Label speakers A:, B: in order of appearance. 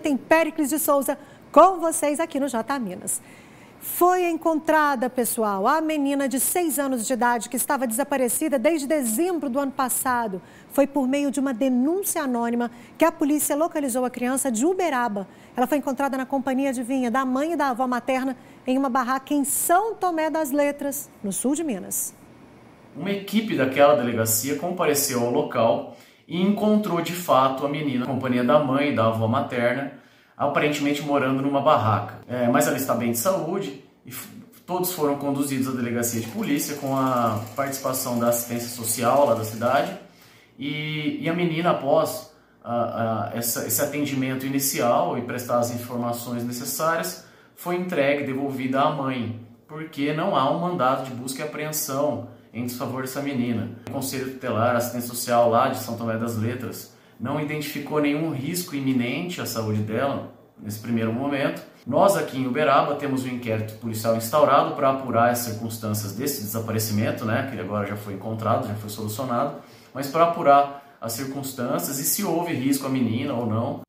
A: Repórter Péricles de Souza, com vocês aqui no J Minas. Foi encontrada, pessoal, a menina de 6 anos de idade que estava desaparecida desde dezembro do ano passado. Foi por meio de uma denúncia anônima que a polícia localizou a criança de Uberaba. Ela foi encontrada na companhia, adivinha, da mãe e da avó materna em uma barraca em São Tomé das Letras, no sul de Minas.
B: Uma equipe daquela delegacia compareceu ao local e encontrou de fato a menina na companhia da mãe e da avó materna, aparentemente morando numa barraca. Mas ela está bem de saúde e todos foram conduzidos à delegacia de polícia com a participação da assistência social lá da cidade. E a menina, após esse atendimento inicial e prestar as informações necessárias, foi entregue, devolvida à mãe, porque não há um mandado de busca e apreensão em desfavor dessa menina. O Conselho Tutelar, assistência social lá de São Tomé das Letras, não identificou nenhum risco iminente à saúde dela nesse primeiro momento. Nós aqui em Uberaba temos um inquérito policial instaurado para apurar as circunstâncias desse desaparecimento, né, que agora já foi encontrado, já foi solucionado, mas para apurar as circunstâncias e se houve risco à menina ou não.